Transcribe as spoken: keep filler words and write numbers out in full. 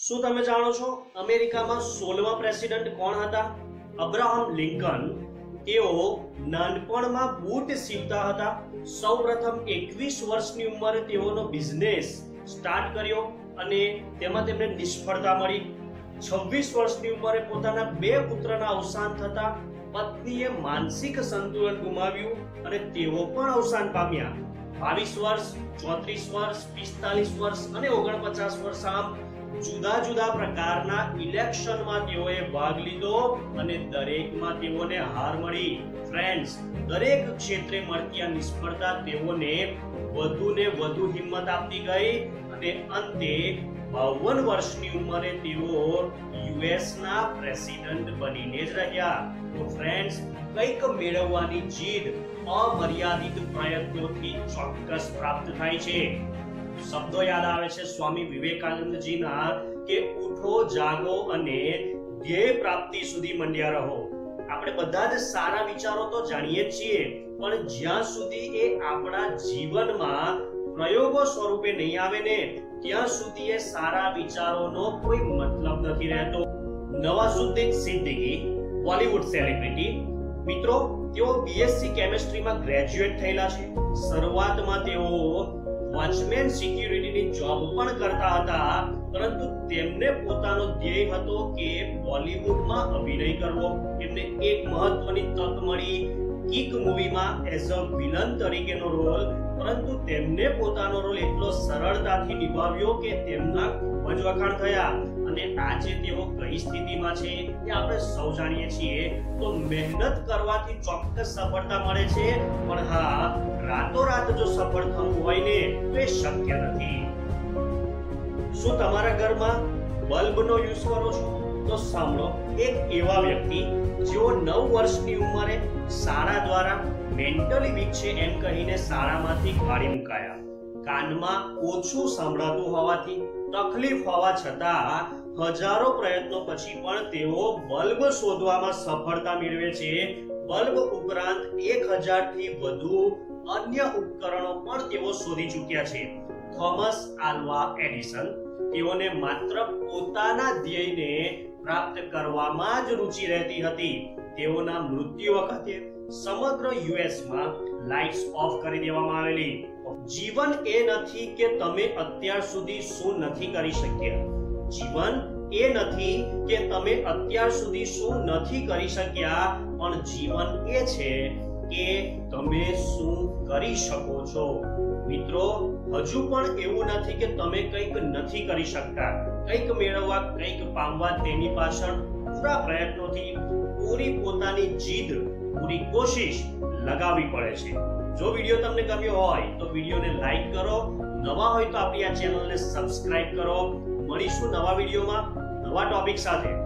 શું તમે જાણો છો અમેરિકામાં સોળમા પ્રેસિડેન્ટ કોણ હતા? Abraham Lincoln. તેઓ નાનપણમાં બૂટ સીવતા હતા। સૌપ્રથમ એકવીસ વર્ષની ઉંમરે તેઓનો બિઝનેસ સ્ટાર્ટ કર્યો અને તેમાં તેમને નિષ્ફળતા મળી। છવ્વીસ વર્ષની ઉંમરે પોતાના બે પુત્રના અવસાન થતા પત્નીએ માનસિક સંતુલન ગુમાવ્યું અને તેઓ પણ અવસાન પામ્યા। બાવીસ વર્ષ, ચોત્રીસ વર્ષ, પિસ્તાલીસ વર્ષ અને ઓગણપચાસ વર્ષ આમ જુદા જુદા પ્રકારના ઇલેક્શનમાં તેઓએ ભાગ લીધો અને દરેકમાં તેઓને હાર મળી। ફ્રેન્ડ્સ, દરેક ક્ષેત્રે મળતી આ નિષ્ફળતા તેઓને વધુને વધુ હિંમત આપતી ગઈ અને અંતે બાવન વર્ષની ઉંમરે તેઓ યુએસના પ્રેસિડેન્ટ બનીને જ રહ્યા। તો ફ્રેન્ડ્સ, કંઈક મેળવવાની જીદ અમર્યાદિત પ્રયત્નોથી ચોક્કસ પ્રાપ્ત થાય છે। શબ્દો યાદ આવે છે સ્વામી વિવેકાનંદજીના કે ઉઠો, જાગો અને ધ્યેય પ્રાપ્તિ સુધી મંડ્યા રહો। આપણે બધા જ સારા વિચારો તો જાણીએ છીએ, પણ જ્યાં સુધી એ આપણા જીવનમાં પ્રયોગો સ્વરૂપે નહીં આવે ને ત્યાં સુધી એ સારા વિચારોનો કોઈ મતલબ નથી રહેતો। નવાઝુદ્દીન સિદ્દીકી, બોલિવૂડ સેલિબ્રિટી। મિત્રો, તેઓ બીએસસી કેમિસ્ટ્રીમાં ગ્રેજ્યુએટ થયેલા છે। શરૂઆતમાં તેઓ વોચમેન સિક્યુરિટીની જોબ પણ કરતા હતા, પરંતુ તેમને પોતાનો ધ્યેય હતો કે બોલિવૂડમાં અભિનય કરવો। તેમને એક મહત્વની તક મળી કિક મૂવીમાં એઝ અ વિલન તરીકેનો રોલ, પરંતુ તેમને પોતાનો રોલ એટલો સરળતાથી નિભાવ્યો કે તેમના ખૂબ જ વખાણ થયા અને આજે તેઓ કઈ સ્થિતિમાં છે એ આપણે સૌ જાણીએ છીએ। તો મહેનત કરવાથી ચોક્કસ સફળતા મળે છે, પણ હા, રાતોરાત જો સફળ થવું હોય ને તો એ શક્ય નથી। શું તમારા ઘરમાં બલ્બનો યુઝ કરો છો? તો સાંભળો, એક એવા વ્યક્તિ જેઓ નવ વર્ષની ઉંમરે શાળા દ્વારા મેન્ટલી વીક છે એમ કહીને શાળામાંથી કાઢી મુકાયા। કાનમાં ઓછું સંભળાતું હોવાથી તકલીફ હોવા છતાં હજારો પ્રયત્નો પછી પણ તેઓ બલ્બ શોધવામાં સફળતા મેળવે છે। બલ્બ ઉપરાંત એક હજાર થી વધુ અન્ય ઉપકરણો પણ તેઓ શોધી ચૂક્યા છે। થોમસ આલ્વા એડિસન, તેઓને માત્ર પોતાના ધ્યેયને પ્રાપ્ત કરવામાં જ રુચિ રહેતી હતી। તેઓના મૃત્યુ વખતે સમગ્ર યુએસમાં લાઇટ્સ ઓફ કરી દેવામાં આવેલી। જીવન એ નથી કે તમે અત્યાર સુધી શું નથી કરી શક્યા। જીવન એ નથી કે તમે અત્યાર સુધી શું નથી કરી શક્યા, પણ જીવન એ છે કે તમે શું કરી શકો છો। મિત્રો, હજુ પણ એવું નથી કે તમે કંઈક નથી કરી શકતા। કંઈક મેળવવા, કંઈક પામવા, તેની પાછળ પૂરા પ્રયત્નોથી પૂરી પોતાની જીદ, પૂરી કોશિશ લગાવવી પડે છે। જો વિડિયો તમને ગમ્યો હોય તો વિડિયોને લાઈક કરો, નવા હોય તો આપણી આ ચેનલને સબસ્ક્રાઇબ કરો। મળીશું નવા વિડિયોમાં નવા ટોપિક સાથે।